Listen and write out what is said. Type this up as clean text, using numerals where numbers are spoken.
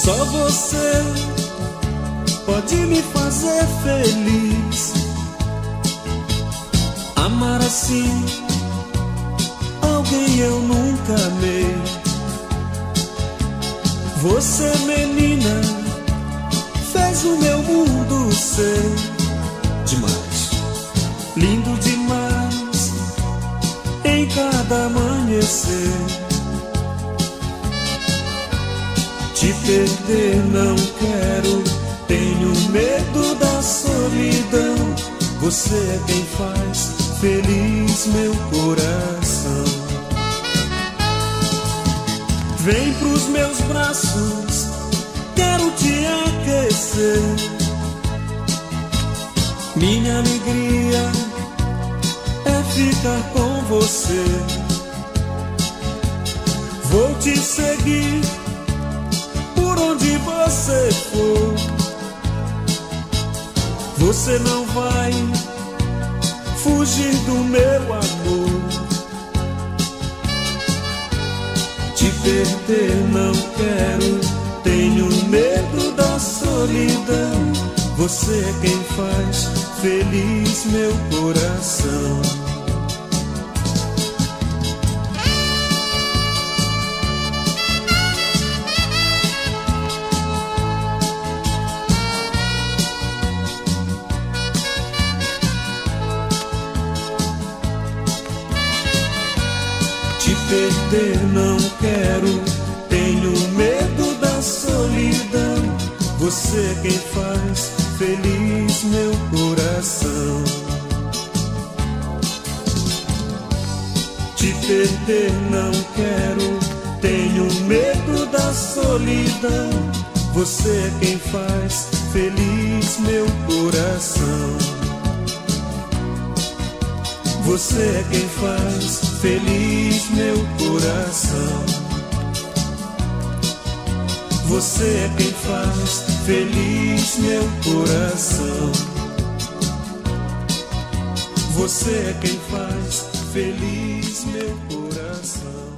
Só você pode me fazer feliz. Amar assim alguém eu nunca amei. Você, menina, fez o meu mundo ser demais, lindo demais em cada amanhecer. Te perder não quero, tenho medo da solidão. Você é quem faz feliz meu coração. Vem pros meus braços, quero te aquecer. Minha alegria é ficar com você. Vou te seguir por onde você for. Você não vai fugir do meu amor. Te perder não quero, tenho medo da solidão. Você é quem faz feliz meu coração. Te perder não quero, tenho medo da solidão. Você é quem faz feliz meu coração. Te perder não quero, tenho medo da solidão. Você é quem faz feliz meu coração. Você é quem faz feliz meu coração. Você é quem faz feliz meu coração. Você é quem faz feliz meu coração.